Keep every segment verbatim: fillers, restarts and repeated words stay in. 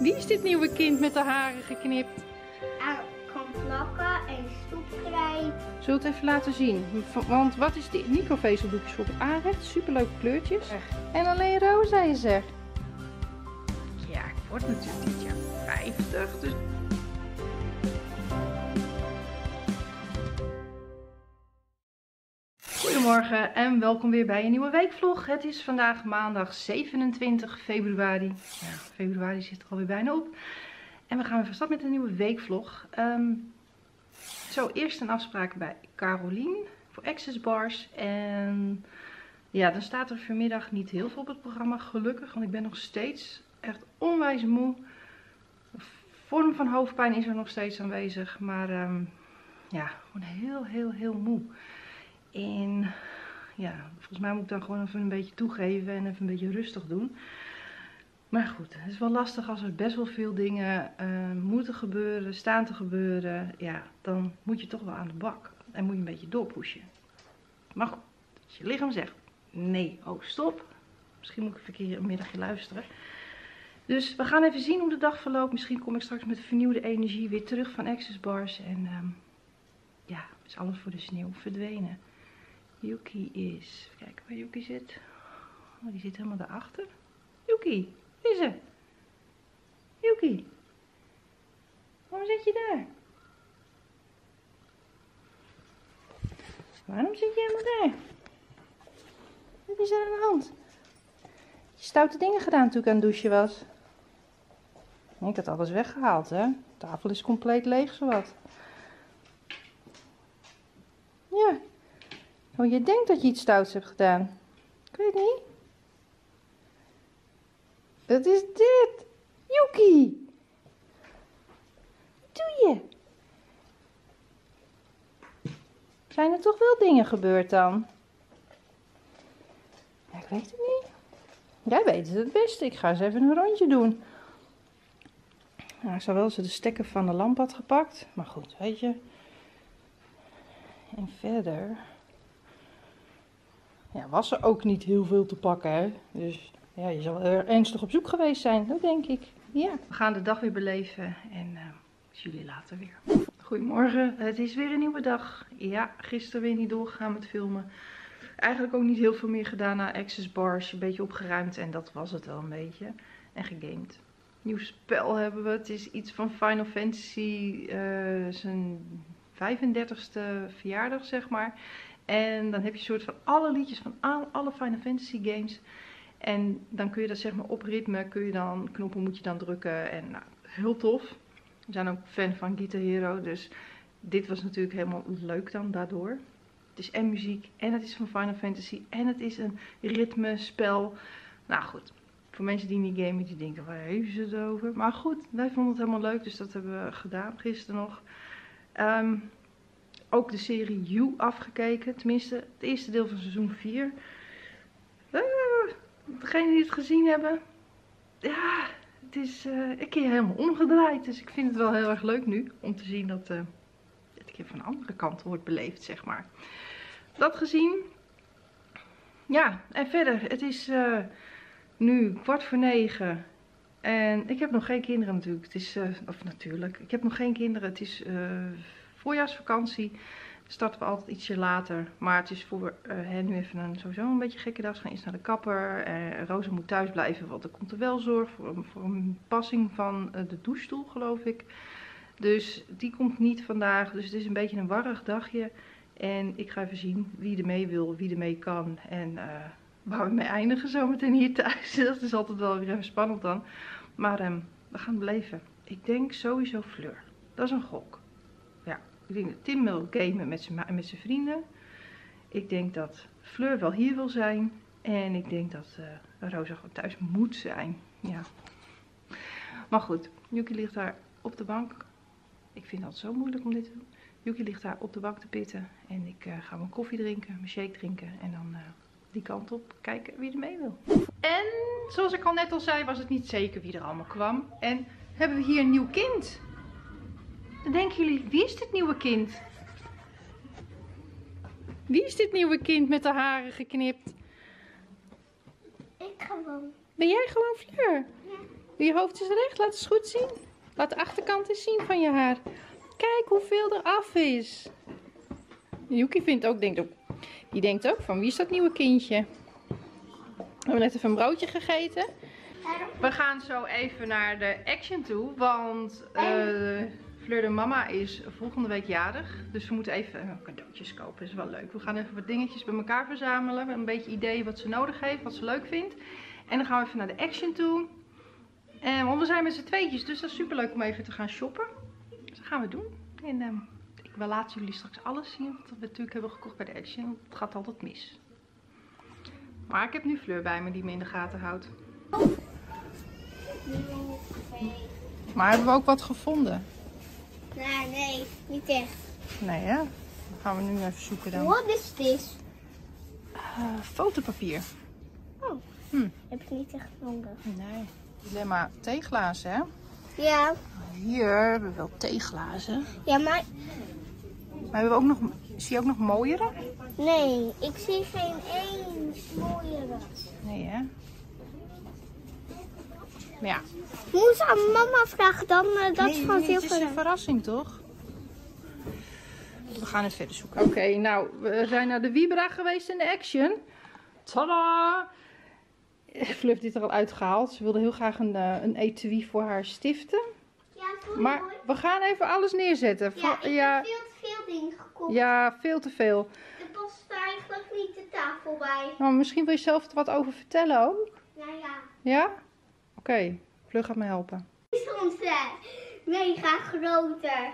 Wie is dit nieuwe kind met de haren geknipt? Hij kan plakken en stoep krijgen. Zullen we het even laten zien? Want wat is dit? Microvezeldoekjes voor het aanrecht. Superleuke kleurtjes. Echt. En alleen roze is er. Ja, ik word natuurlijk dit jaar vijftig. Dus... Goedemorgen en welkom weer bij een nieuwe weekvlog. Het is vandaag maandag zevenentwintig februari. Ja, februari zit er alweer bijna op. En we gaan weer van start met een nieuwe weekvlog. Um, zo, eerst een afspraak bij Carolien voor Access Bars. En ja, dan staat er vanmiddag niet heel veel op het programma, gelukkig. Want ik ben nog steeds echt onwijs moe. De vorm van hoofdpijn is er nog steeds aanwezig. Maar um, ja, gewoon heel, heel, heel moe. En ja, volgens mij moet ik dan gewoon even een beetje toegeven en even een beetje rustig doen. Maar goed, het is wel lastig als er best wel veel dingen uh, moeten gebeuren, staan te gebeuren. Ja, dan moet je toch wel aan de bak. En moet je een beetje doorpushen. Maar goed, als je lichaam zegt nee, oh stop. Misschien moet ik even een keer een middagje luisteren. Dus we gaan even zien hoe de dag verloopt. Misschien kom ik straks met vernieuwde energie weer terug van Access Bars. En um, ja, is alles voor de sneeuw verdwenen. Yuki is, even kijken waar Yuki zit. Oh, die zit helemaal daarachter. Yuki, wie is er? Yuki, waarom zit je daar? Waarom zit je helemaal daar? Wat is er aan de hand? Je stoute dingen gedaan toen ik aan het douchen was. Ik had alles weggehaald, hè. De tafel is compleet leeg, zowat. Ja. Oh, je denkt dat je iets stouts hebt gedaan. Ik weet niet. Wat is dit? Yuki! Wat doe je? Zijn er toch wel dingen gebeurd dan? Ja, ik weet het niet. Jij weet het het beste. Ik ga eens even een rondje doen. Nou, ik zou wel eens de stekker van de lamp had gepakt. Maar goed, weet je. En verder... Ja, was er ook niet heel veel te pakken, hè. Dus ja, je zal er ernstig op zoek geweest zijn, dat denk ik. Ja, we gaan de dag weer beleven en uh, zie jullie later weer. Goedemorgen, het is weer een nieuwe dag. Ja, gisteren weer niet doorgegaan met filmen. Eigenlijk ook niet heel veel meer gedaan na Access Bars. Een beetje opgeruimd en dat was het wel een beetje. En gegamed. Nieuw spel hebben we. Het is iets van Final Fantasy, uh, zijn vijfendertigste verjaardag, zeg maar. En dan heb je een soort van alle liedjes van alle Final Fantasy games. En dan kun je dat zeg maar op ritme, kun je dan, knoppen moet je dan drukken. En nou, heel tof. We zijn ook fan van Guitar Hero, dus dit was natuurlijk helemaal leuk dan daardoor. Het is en muziek, en het is van Final Fantasy, en het is een ritmespel. Nou goed, voor mensen die niet gamen, die denken, waar heeft ze het over? Maar goed, wij vonden het helemaal leuk, dus dat hebben we gedaan gisteren nog. Um, Ook de serie You afgekeken. Tenminste, het eerste deel van seizoen vier. Uh, degenen die het gezien hebben. Ja, het is uh, een keer helemaal omgedraaid. Dus ik vind het wel heel erg leuk nu. Om te zien dat uh, het een keer van de andere kant wordt beleefd, zeg maar. Dat gezien. Ja, en verder. Het is uh, nu kwart voor negen. En ik heb nog geen kinderen natuurlijk. Het is, uh, of natuurlijk. Ik heb nog geen kinderen. Het is... Uh, Voorjaarsvakantie starten we altijd ietsje later. Maar het is voor uh, hen nu even een, sowieso een beetje gekke dag. Ze gaan eerst naar de kapper. Uh, Rosa moet thuis blijven, want er komt er wel zorg voor, voor een passing van uh, de douchestoel, geloof ik. Dus die komt niet vandaag. Dus het is een beetje een warrig dagje. En ik ga even zien wie er mee wil, wie er mee kan. En uh, waar we mee eindigen zometeen hier thuis. Dat is altijd wel weer even spannend dan. Maar um, we gaan het beleven. Ik denk sowieso Fleur. Dat is een gok. Ja, ik denk dat Tim wil gamen met zijn, met zijn vrienden. Ik denk dat Fleur wel hier wil zijn. En ik denk dat uh, Rosa gewoon thuis moet zijn. Ja. Maar goed, Yuki ligt daar op de bank. Ik vind dat zo moeilijk om dit te doen. Yuki ligt daar op de bank te pitten. En ik uh, ga mijn koffie drinken, mijn shake drinken. En dan uh, die kant op kijken wie er mee wil. En zoals ik al net al zei, was het niet zeker wie er allemaal kwam. En hebben we hier een nieuw kind. Dan denken jullie, wie is dit nieuwe kind? Wie is dit nieuwe kind met de haren geknipt? Ik gewoon. Ben jij gewoon Fleur? Ja. Je hoofd is recht. Laat het eens goed zien. Laat de achterkant eens zien van je haar. Kijk hoeveel er af is. Yuki vindt ook, denkt ook, die denkt ook van wie is dat nieuwe kindje? We hebben net even een broodje gegeten. We gaan zo even naar de Action toe, want uh, Fleur de mama is volgende week jarig. Dus we moeten even cadeautjes kopen, dat is wel leuk. We gaan even wat dingetjes bij elkaar verzamelen, een beetje idee wat ze nodig heeft, wat ze leuk vindt. En dan gaan we even naar de Action toe. En, want we zijn met z'n tweetjes, dus dat is super leuk om even te gaan shoppen. Dus dat gaan we doen. En uh, ik wil laten jullie straks alles zien wat we natuurlijk hebben gekocht bij de Action. Het gaat altijd mis. Maar ik heb nu Fleur bij me die me in de gaten houdt. Maar hebben we ook wat gevonden? Nee, nee, niet echt. Nee hè? Dan gaan we nu even zoeken dan. Wat is dit? Uh, fotopapier. Oh, hm. heb ik niet echt nodig. Nee, alleen maar theeglazen hè? Ja. Hier hebben we wel theeglazen. Ja, maar... Maar hebben we ook nog, zie je ook nog mooiere? Nee, ik zie geen één mooiere. Nee hè? Maar ja. Moet ze aan mama vragen dan? Uh, dat nee, is gewoon nee, heel het is een verrassing toch? We gaan het verder zoeken. Oké, okay, nou, we zijn naar de Vibra geweest in de Action. Tada! Fluff dit er al uitgehaald. Ze wilde heel graag een, uh, een etui voor haar stiften. Ja, sorry, maar hoor. We gaan even alles neerzetten. Ja, ik ja, heb veel te veel dingen gekocht. Ja, veel te veel. Er past eigenlijk niet de tafel bij. Nou, misschien wil je zelf er wat over vertellen ook? Ja, ja. Ja? Oké, okay. Fleur gaat me helpen. Soms uh, mega groter.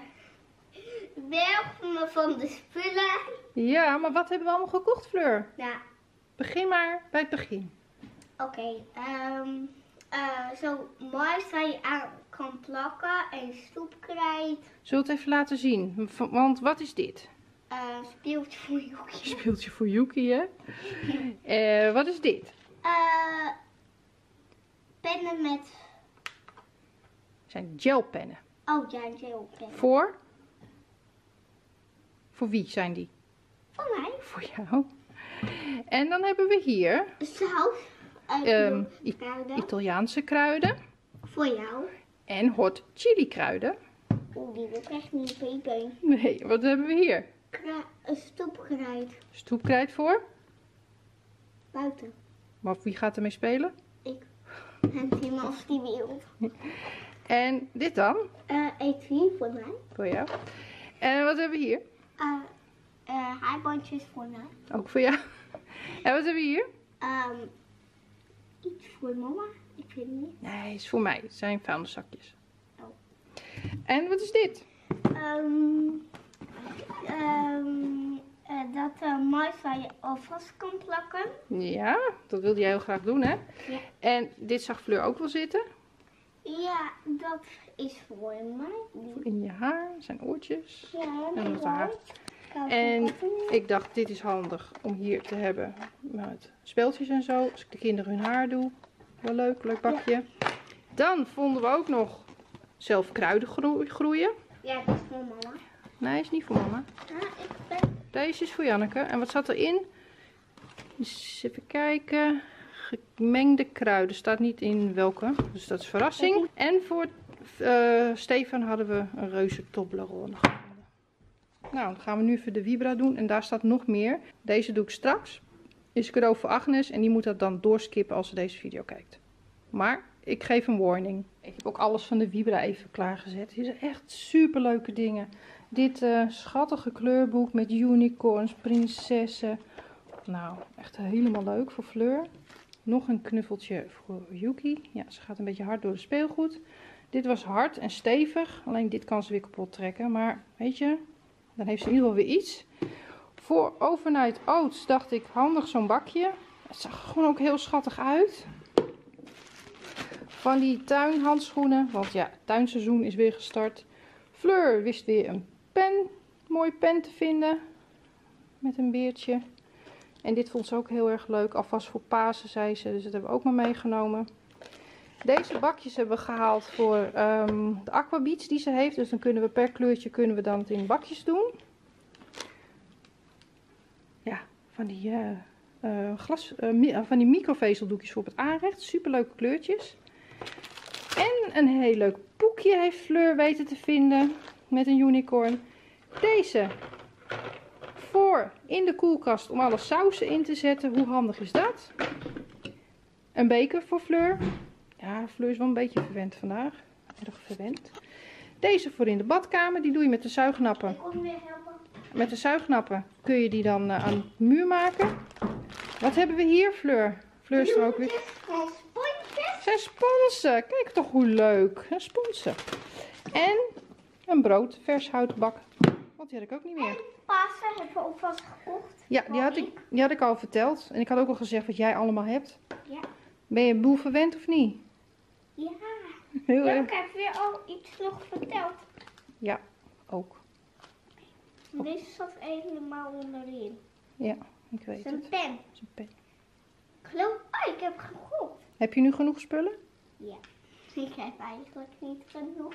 Wel van de spullen. Ja, maar wat hebben we allemaal gekocht, Fleur? Ja. Begin maar bij het begin. Oké, okay, um, uh, zo mooi waar je aan kan plakken en stoepkrijt. Zullen we het even laten zien? Want wat is dit? Uh, speeltje voor Yuki. Speeltje voor Yuki, hè? uh, wat is dit? Uh, pennen met... Zijn gelpennen. Oh ja, gelpennen. Voor? Voor wie zijn die? Voor mij. Voor jou. En dan hebben we hier... Saus. Um, Italiaanse kruiden. Voor jou. En hot chili kruiden. Oeh, die wil ik echt niet peper. Nee, wat hebben we hier? Kra stoepkruid. Stoepkruid voor? Buiten. Maar wie gaat ermee spelen? Ik. En Tim als die wil. En dit dan? Uh, etui voor mij. Voor jou. En wat hebben we hier? Uh, uh, haaibandjes voor mij. Ook voor jou. En wat hebben we hier? Um, iets voor mama. Ik weet het niet. Nee, is voor mij. Het zijn vuilniszakjes. Oh. En wat is dit? Um, um, uh, dat uh, mais waar je al vast kan plakken. Ja, dat wilde jij heel graag doen, hè? Ja. En dit zag Fleur ook wel zitten. Ja, dat is voor mij. In je haar, zijn oortjes. Ja, en het haar. Kijk, En ik dacht, dit is handig om hier te hebben met speeltjes en zo. Als ik de kinderen hun haar doe. Wel leuk, leuk bakje. Ja. Dan vonden we ook nog zelf kruiden groeien. Ja, dat is voor mama. Nee, is niet voor mama. Ah, ik ben... Deze is voor Janneke. En wat zat erin? Dus even kijken. Gemengde kruiden. Staat niet in welke. Dus dat is verrassing. En voor uh, Stefan hadden we een reuze Toblerone gevonden. Nou, dan gaan we nu even de Vibra doen. En daar staat nog meer. Deze doe ik straks. Is cadeau voor Agnes. En die moet dat dan doorskippen als ze deze video kijkt. Maar ik geef een warning. Ik heb ook alles van de Vibra even klaargezet. Hier zijn echt super leuke dingen. Dit uh, schattige kleurboek met unicorns, prinsessen. Nou, echt helemaal leuk voor Fleur. Nog een knuffeltje voor Yuki. Ja, ze gaat een beetje hard door de speelgoed. Dit was hard en stevig. Alleen dit kan ze weer kapot trekken. Maar weet je, dan heeft ze in ieder geval weer iets. Voor Overnight Oats dacht ik handig zo'n bakje. Het zag gewoon ook heel schattig uit. Van die tuinhandschoenen. Want ja, het tuinseizoen is weer gestart. Fleur wist weer een pen. Mooi pen te vinden. Met een beertje. En dit vond ze ook heel erg leuk. Alvast voor Pasen, zei ze. Dus dat hebben we ook maar meegenomen. Deze bakjes hebben we gehaald voor um, de aquabeats die ze heeft. Dus dan kunnen we per kleurtje kunnen we dan het in bakjes doen. Ja, van die, uh, uh, glas, uh, van die microvezeldoekjes voor op het aanrecht. Super leuke kleurtjes. En een heel leuk boekje heeft Fleur weten te vinden met een unicorn. Deze voor in de koelkast om alle sausen in te zetten. Hoe handig is dat? Een beker voor Fleur. Ja, Fleur is wel een beetje verwend vandaag. Erg verwend. Deze voor in de badkamer. Die doe je met de zuignappen. Met de zuignappen kun je die dan uh, aan de muur maken. Wat hebben we hier, Fleur? Fleur is er ook weer. Zijn sponsen. Kijk toch hoe leuk. Een sponsen. En een brood, vers houtbak. Want die had ik ook niet meer. En Pasen hebben we ook vast gekocht. Ja, die had, ik, die had ik al verteld. En ik had ook al gezegd wat jij allemaal hebt. Ja. Ben je boel verwend of niet? Ja. Heel Ja, erg. ik heb weer al iets nog verteld. Ja, ook. Deze zat helemaal onderin. Ja, ik weet Het is een het. pen. Het is een pen. Ik geloof, oh, ik heb gegokt. Heb je nu genoeg spullen? Ja. Ik heb eigenlijk niet genoeg.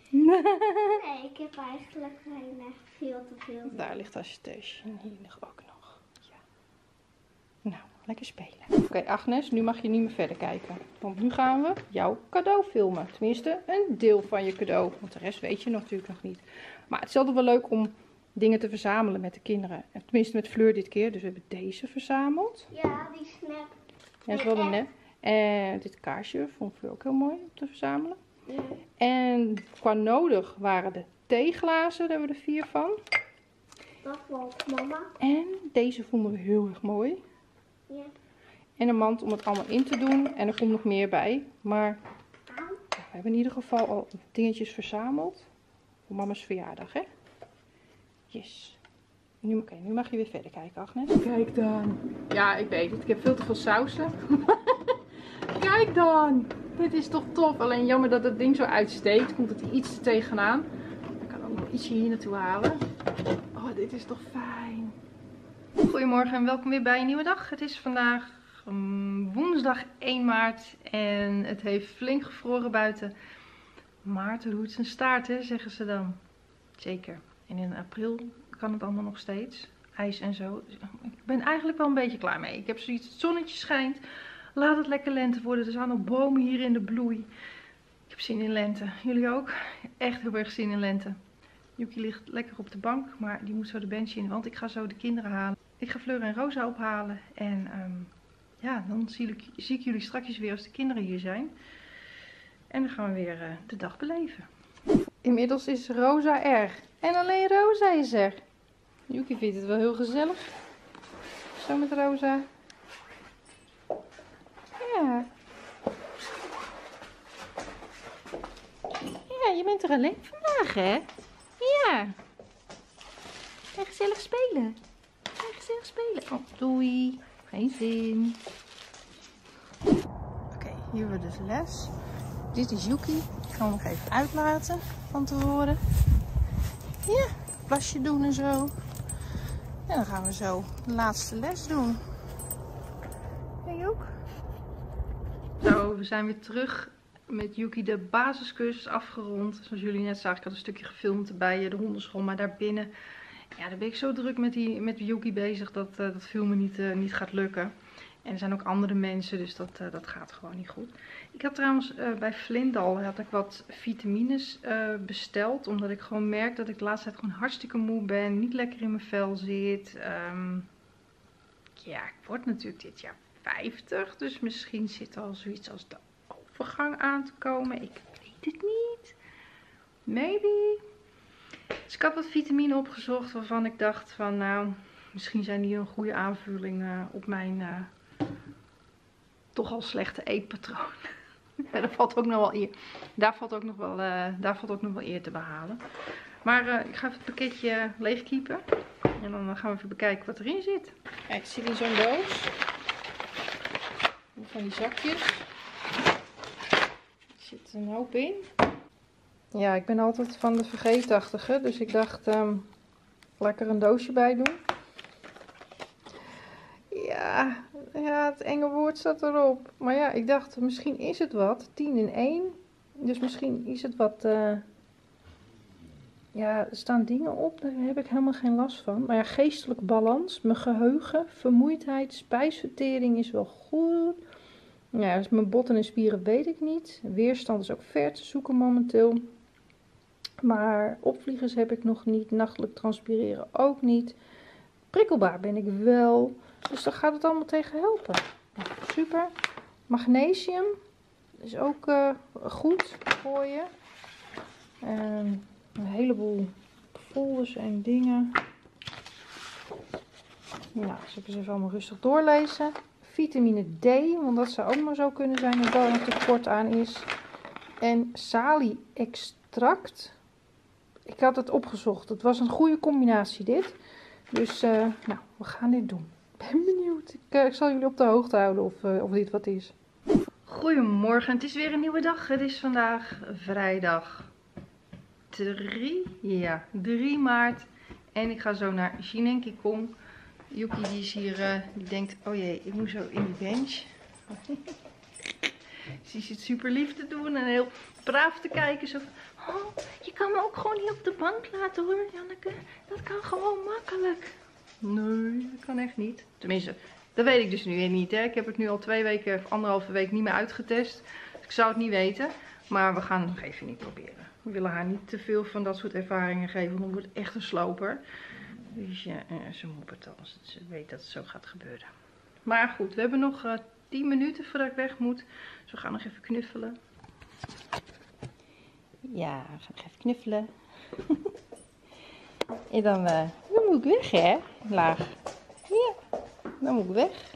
Nee, ik heb eigenlijk weinig, veel te veel. Daar ligt Agitation. Hier ligt ook nog. Ja. Nou, lekker spelen. Oké, Agnes, nu mag je niet meer verder kijken. Want nu gaan we jouw cadeau filmen. Tenminste, een deel van je cadeau. Want de rest weet je natuurlijk nog niet. Maar het is altijd wel leuk om dingen te verzamelen met de kinderen. Tenminste met Fleur dit keer. Dus we hebben deze verzameld. Ja, die snap. Ja, dat is wel de net. En dit kaarsje vond Fleur ook heel mooi om te verzamelen. Ja. En qua nodig waren de theeglazen. Daar hebben we er vier van. Dat was mama. En deze vonden we heel erg mooi. Ja. En een mand om het allemaal in te doen. En er komt nog meer bij. Maar Au. we hebben in ieder geval al dingetjes verzameld. Voor mama's verjaardag, hè? Yes. Nu, okay, nu mag je weer verder kijken, Agnes. Kijk dan. Ja, ik weet het. Ik heb veel te veel sausen. Kijk dan. Dit is toch tof. Alleen jammer dat het ding zo uitsteekt. Komt het er iets te tegenaan. Ik kan ook nog ietsje hier naartoe halen. Oh, dit is toch fijn. Goedemorgen en welkom weer bij een nieuwe dag. Het is vandaag um, woensdag één maart en het heeft flink gevroren buiten. Maart roert zijn staart, hè, zeggen ze dan. Zeker. En in april kan het allemaal nog steeds. IJs en zo. Dus ik ben eigenlijk wel een beetje klaar mee. Ik heb zoiets, het zonnetje schijnt. Laat het lekker lente worden. Er zijn nog bomen hier in de bloei. Ik heb zin in lente. Jullie ook? Echt heel erg zin in lente. Yuki ligt lekker op de bank, maar die moet zo de bench in, want ik ga zo de kinderen halen. Ik ga Fleur en Rosa ophalen en um, ja, dan zie ik, zie ik jullie straks weer als de kinderen hier zijn. En dan gaan we weer uh, de dag beleven. Inmiddels is Rosa er. En alleen Rosa is er. Yuki vindt het wel heel gezellig. Zo met Rosa. Ja. Ja, je bent er alleen vandaag, hè? Ja. En gezellig spelen. En gezellig spelen. Oh, doei. Geen zin. Oké, okay, hier hebben we dus les. Dit is Yuki. Ik ga hem nog even uitlaten van tevoren. Ja, plasje doen en zo. En dan gaan we zo de laatste les doen. Jij ook? Zo, we zijn weer terug met Yuki de basiscursus afgerond. Zoals jullie net zagen, ik had een stukje gefilmd bij de hondenschool. Maar daarbinnen, ja, daar ben ik zo druk met, die, met Yuki bezig dat uh, dat filmen niet, uh, niet gaat lukken. En er zijn ook andere mensen, dus dat, uh, dat gaat gewoon niet goed. Ik had trouwens uh, bij Vlindal had ik wat vitamines uh, besteld. Omdat ik gewoon merk dat ik de laatste tijd gewoon hartstikke moe ben. Niet lekker in mijn vel zit. Um, ja, ik word natuurlijk dit jaar vijftig. Dus misschien zit er al zoiets als de overgang aan te komen. Ik weet het niet. Maybe. Dus ik had wat vitamine opgezocht waarvan ik dacht van nou, misschien zijn die een goede aanvulling uh, op mijn uh, toch al slechte eetpatroon. Ja, daar valt ook nog wel eer. Daar valt ook nog wel, uh, daar valt ook nog wel eer te behalen. Maar uh, ik ga even het pakketje leegkiepen. En dan gaan we even bekijken wat erin zit. Kijk, het zit in zo'n doos. Van die zakjes. Er zit een hoop in. Ja, ik ben altijd van de vergeetachtige. Dus ik dacht, um, lekker een doosje bij doen. Ja, ja, het enge woord staat erop. Maar ja, ik dacht, misschien is het wat. tien in één. Dus misschien is het wat... Uh, ja, er staan dingen op. Daar heb ik helemaal geen last van. Maar ja, geestelijke balans, mijn geheugen, vermoeidheid, spijsvertering is wel goed. Ja, dus mijn botten en spieren weet ik niet. Weerstand is ook ver te zoeken momenteel. Maar opvliegers heb ik nog niet. Nachtelijk transpireren ook niet. Prikkelbaar ben ik wel. Dus daar gaat het allemaal tegen helpen. Nou, super. Magnesium is ook uh, goed voor je. En een heleboel folders en dingen. Nou, dus ik eens even allemaal rustig doorlezen. Vitamine D, want dat zou ook maar zo kunnen zijn dat daar een tekort aan is. En salie-extract. Ik had het opgezocht. Het was een goede combinatie dit. Dus uh, nou, we gaan dit doen. Ik ben benieuwd. Ik, uh, ik zal jullie op de hoogte houden of, uh, of dit wat is. Goedemorgen, het is weer een nieuwe dag. Het is vandaag vrijdag drie, ja, drie maart. En ik ga zo naar Shinenki Kong. Yuki die is hier, uh, die denkt, oh jee, ik moet zo in die bench. Ze zit super lief te doen en heel braaf te kijken. Zo van, oh, je kan me ook gewoon hier op de bank laten hoor, Janneke. Dat kan gewoon makkelijk. Nee, dat kan echt niet. Tenminste, dat weet ik dus nu weer niet. Hè. Ik heb het nu al twee weken of anderhalve week niet meer uitgetest. Dus ik zou het niet weten. Maar we gaan het nog even niet proberen. We willen haar niet te veel van dat soort ervaringen geven. Want dan wordt het echt een sloper. Dus ja, ze moppert al als ze weet dat het zo gaat gebeuren. Maar goed, we hebben nog uh, tien minuten voordat ik weg moet. Dus we gaan nog even knuffelen. Ja, we gaan nog even knuffelen. En dan, uh, dan moet ik weg, hè? Laag. Ja, dan moet ik weg.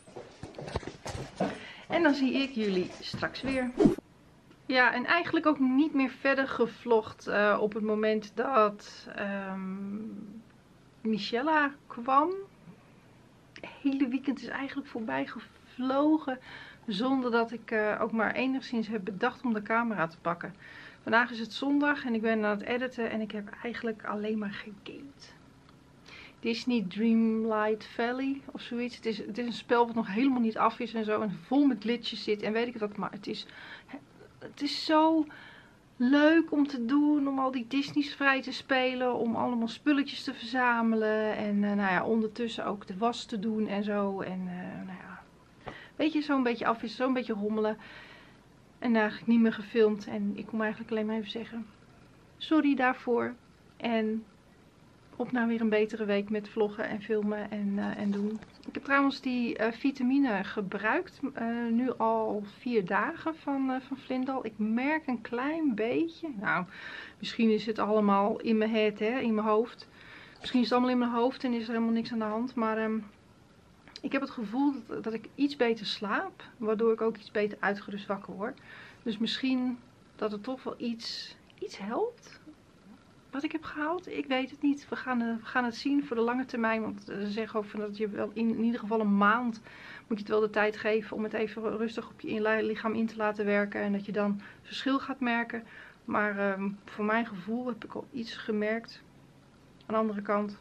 En dan zie ik jullie straks weer. Ja, en eigenlijk ook niet meer verder gevlogd uh, op het moment dat um, Michella kwam. Het hele weekend is eigenlijk voorbij gevlogen zonder dat ik uh, ook maar enigszins heb bedacht om de camera te pakken. Vandaag is het zondag en ik ben aan het editen en ik heb eigenlijk alleen maar gegamed. Disney Dreamlight Valley of zoiets. Het is, het is een spel wat nog helemaal niet af is en zo en vol met glitches zit en weet ik wat, maar het is, het is zo leuk om te doen, om al die Disney's vrij te spelen, om allemaal spulletjes te verzamelen en uh, nou ja, ondertussen ook de was te doen en zo en uh, nou ja, weet je, zo'n beetje af is, zo'n beetje rommelen. En eigenlijk niet meer gefilmd. En ik kom eigenlijk alleen maar even zeggen, sorry daarvoor. En op naar weer een betere week met vloggen en filmen en, uh, en doen. Ik heb trouwens die uh, vitamine gebruikt. Uh, nu al vier dagen van, uh, van Vlindal. Ik merk een klein beetje. Nou, misschien is het allemaal in mijn head, hè, in mijn hoofd. Misschien is het allemaal in mijn hoofd en is er helemaal niks aan de hand. Maar um, ik heb het gevoel dat, dat ik iets beter slaap. Waardoor ik ook iets beter uitgerust wakker word. Dus misschien dat het toch wel iets, iets helpt. Wat ik heb gehaald, ik weet het niet. We gaan, uh, we gaan het zien voor de lange termijn. Want ze zeggen ook dat je wel in, in ieder geval een maand moet je het wel de tijd geven om het even rustig op je in, lichaam in te laten werken. En dat je dan verschil gaat merken. Maar um, voor mijn gevoel heb ik al iets gemerkt. Aan de andere kant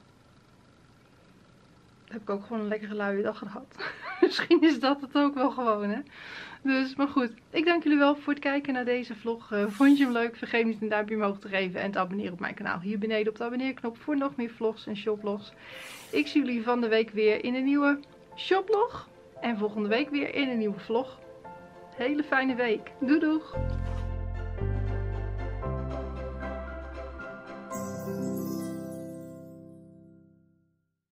heb ik ook gewoon een lekkere luie dag gehad. Misschien is dat het ook wel gewoon, hè. Dus, maar goed. Ik dank jullie wel voor het kijken naar deze vlog. Uh, vond je hem leuk? Vergeet niet een duimpje omhoog te geven. En te abonneren op mijn kanaal. Hier beneden op de abonneerknop voor nog meer vlogs en shopvlogs. Ik zie jullie van de week weer in een nieuwe shoplog. En volgende week weer in een nieuwe vlog. Hele fijne week. Doei doeg!